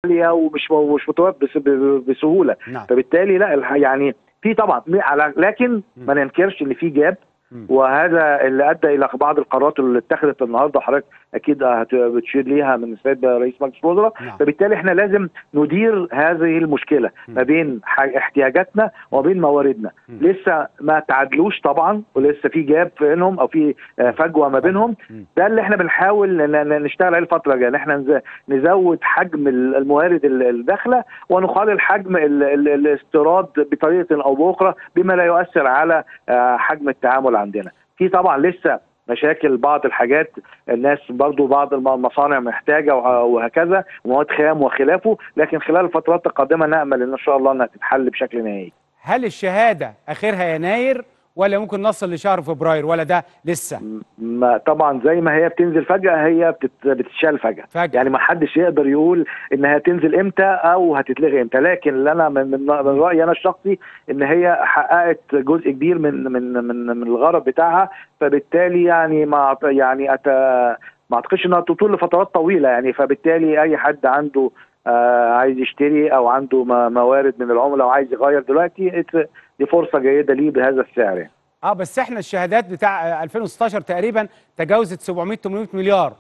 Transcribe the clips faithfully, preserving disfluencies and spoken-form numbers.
عاليه ومش مش متوفر بسهوله. نعم. فبالتالي لا يعني في طبعا، لكن ما ننكرش ان في جاب، وهذا اللي ادى الى بعض القرارات اللي اتخذت النهارده، حضرتك اكيد بتشير ليها من السيد رئيس مجلس الوزراء. نعم. فبالتالي احنا لازم ندير هذه المشكله ما بين احتياجاتنا وبين مواردنا. م. لسه ما تعادلوش طبعا، ولسه في جاب بينهم او في فجوه ما بينهم. ده اللي احنا بنحاول نشتغل عليه الفتره الجايه، ان احنا نزود حجم الموارد الداخله ونقلل حجم الاستيراد بطريقه او باخرى بما لا يؤثر على حجم التعامل عندنا. في طبعا لسه مشاكل بعض الحاجات، الناس برضو بعض المصانع محتاجه وهكذا، مواد خام وخلافه، لكن خلال الفترات القادمه نامل ان شاء الله انها تتحل بشكل نهائي. هل الشهاده اخرها يناير ولا ممكن نصل لشهر فبراير ولا ده لسه؟ ما طبعا زي ما هي بتنزل فجأة هي بتتشال فجأة. فجأة يعني ما حدش يقدر يقول انها تنزل امتى او هتتلغي امتى، لكن اللي انا من رأيي انا الشخصي ان هي حققت جزء كبير من من من من الغرض بتاعها. فبالتالي يعني ما يعني أت ما اعتقدش انها تطول لفترات طويلة يعني. فبالتالي اي حد عنده آه عايز يشتري او عنده موارد من العملاء وعايز يغير دلوقتي، دي فرصة جيدة ليه بهذا السعر يعني. اه بس احنا الشهادات بتاع ألفين وستاشر تقريبا تجاوزت سبعمية تمنمية مليار.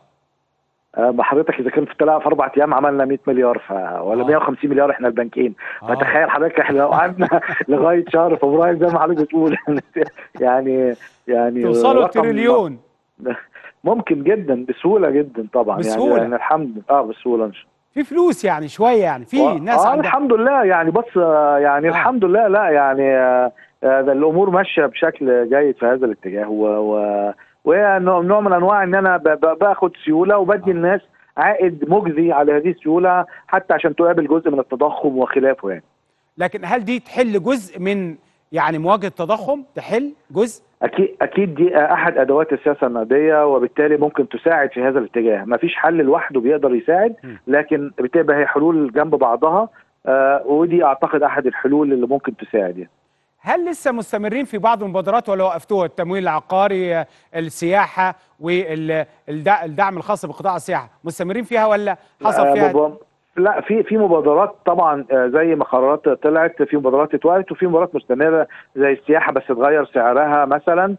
آه حضرتك اذا كان في في اربع ايام عملنا مية مليار ف ولا آه. مية وخمسين مليار احنا البنكين. آه. فتخيل حضرتك احنا لو قعدنا لغايه شهر فبراير زي ما حضرتك بتقول يعني يعني توصلوا التريليون. ممكن جدا بسهوله جدا طبعا بسهولة. يعني الحمد اه بسهوله ان شاء الله. في فلوس يعني شويه يعني في و... ناس اه عندها. الحمد لله يعني. بص يعني آه. الحمد لله لا يعني آه الامور ماشيه بشكل جيد في هذا الاتجاه، و, و... وهي نوع من انواع ان انا باخد سيوله وبدي آه. الناس عائد مجزي على هذه السيوله حتى عشان تقابل جزء من التضخم وخلافه يعني. لكن هل دي تحل جزء من يعني مواجهه التضخم؟ تحل جزء؟ اكيد اكيد دي احد ادوات السياسه النقديه، وبالتالي ممكن تساعد في هذا الاتجاه. ما فيش حل لوحده بيقدر يساعد، لكن بتبقى هي حلول جنب بعضها، آه ودي اعتقد احد الحلول اللي ممكن تساعد يعني. هل لسه مستمرين في بعض المبادرات ولا وقفتوها؟ التمويل العقاري، السياحه والدعم الخاص بقطاع السياحه، مستمرين فيها ولا حصل فيها؟ آه لا في في مبادرات طبعا زي ما قرارات طلعت، في مبادرات اتوقفت وفي مبادرات مستمره زي السياحه بس اتغير سعرها مثلا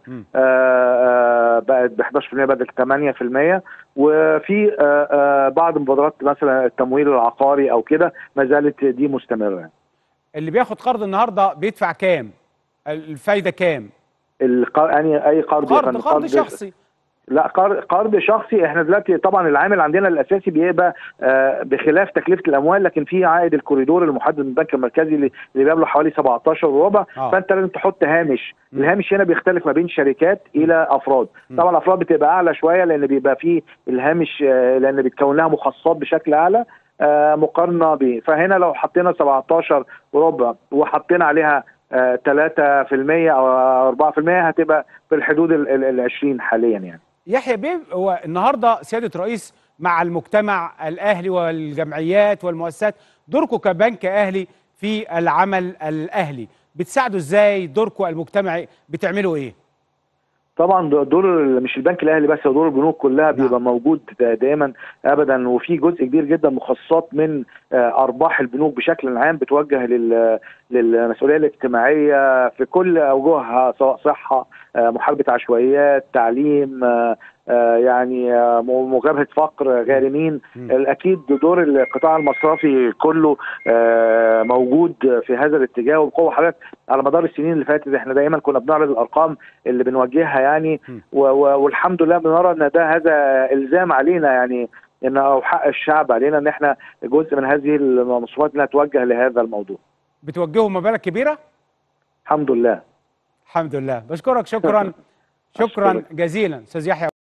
آه بقت ب احداشر بالمية بدل ثمانية بالمية، وفي آه بعض المبادرات مثلا التمويل العقاري او كده ما زالت دي مستمره. اللي بياخد قرض النهارده بيدفع كام؟ الفايده كام؟ القرض يعني اي قرض قرض قرض شخصي. لا قرض شخصي. احنا دلوقتي طبعا العامل عندنا الاساسي بيبقى آه بخلاف تكلفه الاموال، لكن في عائد الكوريدور المحدد من البنك المركزي اللي بيبلغ حوالي سبعتاشر وربع. آه. فانت لازم تحط هامش. م. الهامش هنا بيختلف ما بين شركات الى افراد. م. طبعا الافراد بتبقى اعلى شويه لان بيبقى فيه الهامش آه لان بيتكون لها مخصصات بشكل اعلى آه مقارنه به. فهنا لو حطينا سبعتاشر وربع وحطينا عليها آه ثلاثة بالمية او اربعة بالمية هتبقى في الحدود ال عشرين حاليا يعني. يحيى بيه، هو النهارده سياده رئيس مع المجتمع الاهلي والجمعيات والمؤسسات، دوركم كبنك اهلي في العمل الاهلي بتساعدوا ازاي؟ دوركم المجتمعي بتعملوا ايه؟ طبعا دور مش البنك الاهلي بس، دور البنوك كلها بيبقى نعم. موجود دائما ابدا، وفي جزء كبير جدا مخصصات من ارباح البنوك بشكل عام بتوجه للمسؤوليه الاجتماعيه في كل اوجهها، سواء صحه، محاربه عشوائيات، تعليم، يعني مجابهه فقر، غارمين. اكيد دور القطاع المصرفي كله موجود في هذا الاتجاه وبقوه. حضرتك على مدار السنين اللي فاتت احنا دايما كنا بنعرض الارقام اللي بنوجهها يعني، والحمد لله بنرى ان ده هذا الزام علينا يعني، ان او حق الشعب علينا ان احنا جزء من هذه المصروفات انها توجه لهذا الموضوع. بتوجهوا مبالغ كبيره؟ الحمد لله. الحمد لله. بشكرك شكرا شكرا جزيلا استاذ يحيى.